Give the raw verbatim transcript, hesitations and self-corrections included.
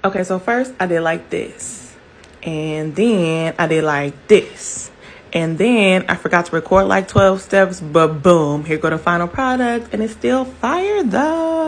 Okay, so first I did like this. And then I did like this. And then I forgot to record like twelve steps, but boom, here go the final product. And it's still fire though.